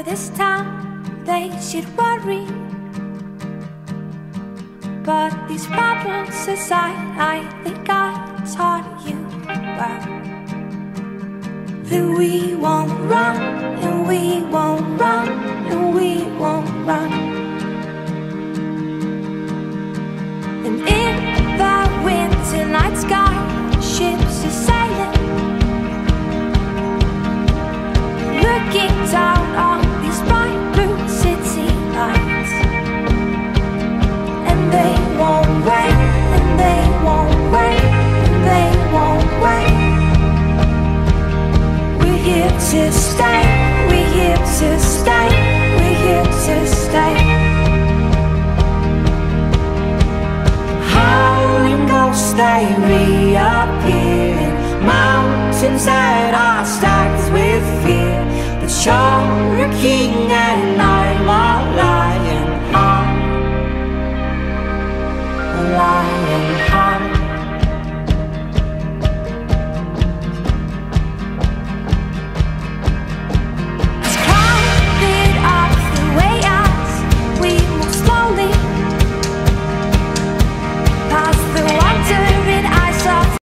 this time they should worry. But these problems aside, I think I taught you well that we won't run, and we won't run, and we won't run. And in the winter night sky, ships are sailing, looking down on these bright blue city lights. And they won't wait, and they won't wait, and they won't wait. We're here to stay, we're here to stay, we're here to stay. Howling ghosts, they reappear in mountains that are staying.